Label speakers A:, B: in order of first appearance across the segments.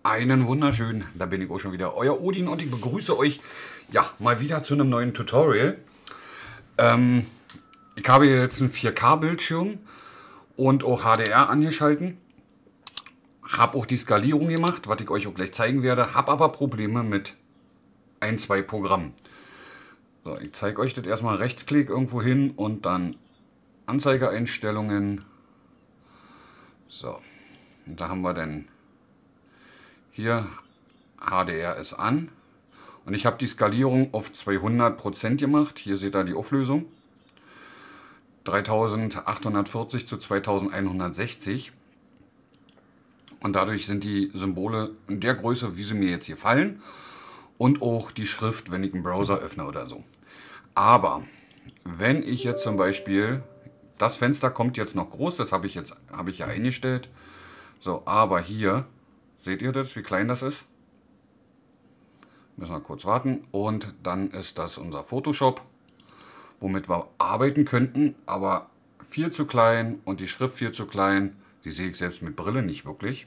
A: Einen wunderschönen, da bin ich auch schon wieder, euer Odin und ich begrüße euch, ja, mal wieder zu einem neuen Tutorial. Ich habe jetzt einen 4K-Bildschirm und auch HDR angeschalten. Habe auch die Skalierung gemacht, was ich euch auch gleich zeigen werde, habe aber Probleme mit ein, zwei Programmen. So, ich zeige euch das erstmal, Rechtsklick irgendwo hin und dann Anzeigeeinstellungen. So, und da haben wir dann hier HDR ist an und ich habe die Skalierung auf 200% gemacht. Hier seht ihr die Auflösung. 3840 zu 2160 und dadurch sind die Symbole in der Größe, wie sie mir jetzt hier fallen, und auch die Schrift, wenn ich einen Browser öffne oder so. Aber wenn ich jetzt zum Beispiel, das Fenster kommt jetzt noch groß, das habe ich ja eingestellt. So, aber hier seht ihr das, wie klein das ist? Müssen wir kurz warten. Und dann ist das unser Photoshop, womit wir arbeiten könnten, aber viel zu klein und die Schrift viel zu klein. Die sehe ich selbst mit Brille nicht wirklich.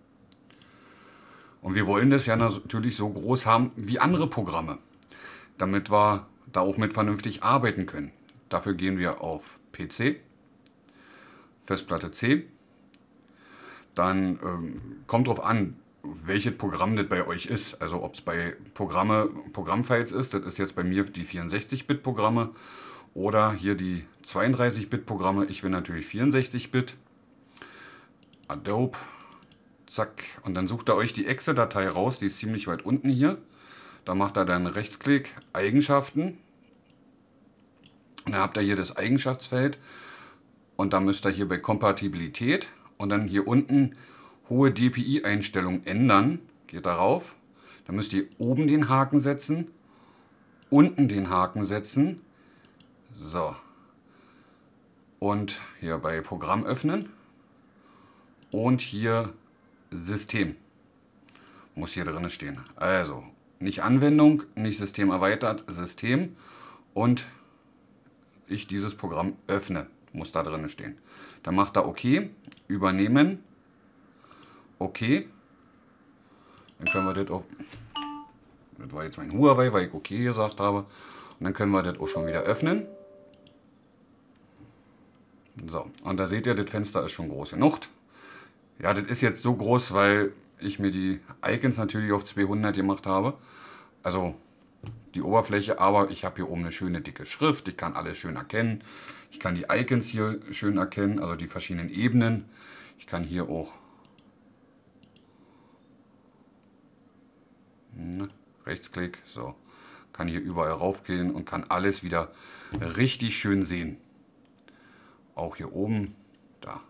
A: Und wir wollen das ja natürlich so groß haben wie andere Programme, damit wir da auch mit vernünftig arbeiten können. Dafür gehen wir auf PC, Festplatte C. Dann kommt drauf an, welches Programm das bei euch ist. Also ob es bei Programmfiles ist, das ist jetzt bei mir die 64-Bit-Programme oder hier die 32-Bit-Programme. Ich will natürlich 64-Bit. Adobe, zack. Und dann sucht ihr euch die Exe-Datei raus, die ist ziemlich weit unten hier. Da macht ihr dann Rechtsklick, Eigenschaften. Und dann habt ihr hier das Eigenschaftsfeld. Und dann müsst ihr hier bei Kompatibilität und dann hier unten hohe DPI-Einstellung ändern. Geht darauf. Dann müsst ihr oben den Haken setzen, unten den Haken setzen. So. Und hier bei Programm öffnen. Und hier System. Muss hier drin stehen. Also nicht Anwendung, nicht System erweitert, System. Und ich dieses Programm öffne. Muss da drin stehen. Dann macht er OK, übernehmen, OK. Dann können wir das auf, das war jetzt mein Huawei, weil ich OK gesagt habe. Und dann können wir das auch schon wieder öffnen. So, und da seht ihr, das Fenster ist schon groß genug. Ja, das ist jetzt so groß, weil ich mir die Icons natürlich auf 200 gemacht habe. Also die Oberfläche, aber ich habe hier oben eine schöne dicke Schrift, ich kann alles schön erkennen. Ich kann die Icons hier schön erkennen, also die verschiedenen Ebenen. Ich kann hier auch Rechtsklick, so, kann hier überall raufgehen und kann alles wieder richtig schön sehen. Auch hier oben, da.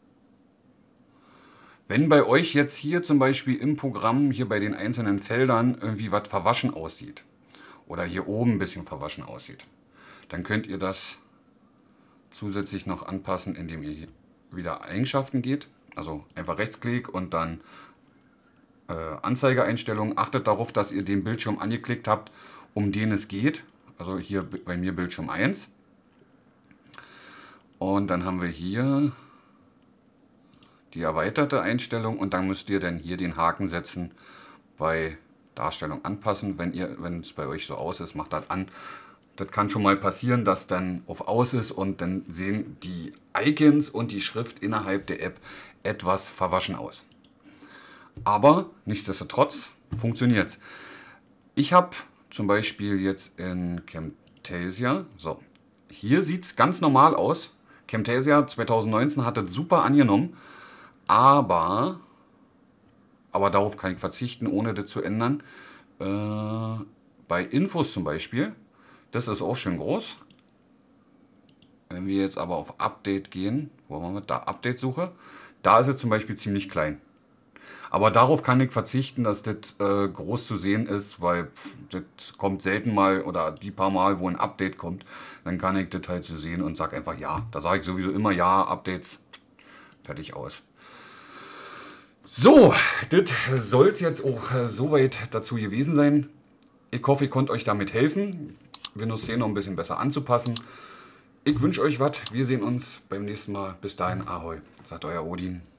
A: Wenn bei euch jetzt hier zum Beispiel im Programm, hier bei den einzelnen Feldern irgendwie was verwaschen aussieht, oder hier oben ein bisschen verwaschen aussieht, dann könnt ihr das zusätzlich noch anpassen, indem ihr hier wieder Eigenschaften geht. Also einfach Rechtsklick und dann Anzeigeeinstellungen. Achtet darauf, dass ihr den Bildschirm angeklickt habt, um den es geht. Also hier bei mir Bildschirm 1. Und dann haben wir hier die erweiterte Einstellung und dann müsst ihr dann hier den Haken setzen bei Darstellung anpassen. Wenn es bei euch so aus ist, macht das an. Das kann schon mal passieren, dass dann auf aus ist und dann sehen die Icons und die Schrift innerhalb der App etwas verwaschen aus. Aber nichtsdestotrotz funktioniert es. Ich habe zum Beispiel jetzt in Camtasia, so, hier sieht es ganz normal aus. Camtasia 2019 hat das super angenommen, aber darauf kann ich verzichten, ohne das zu ändern. Bei Infos zum Beispiel, das ist auch schön groß. Wenn wir jetzt aber auf Update gehen, wo haben wir da Update Suche, da ist es zum Beispiel ziemlich klein. Aber darauf kann ich verzichten, dass das groß zu sehen ist, weil das kommt selten mal oder die paar Mal, wo ein Update kommt, dann kann ich das halt so sehen und sage einfach ja. Da sage ich sowieso immer ja, Updates, fertig aus. So, das soll es jetzt auch soweit dazu gewesen sein. Ich hoffe, ich konnte euch damit helfen, Windows 10 noch ein bisschen besser anzupassen. Ich wünsche euch was. Wir sehen uns beim nächsten Mal. Bis dahin, Ahoi, sagt euer Odin.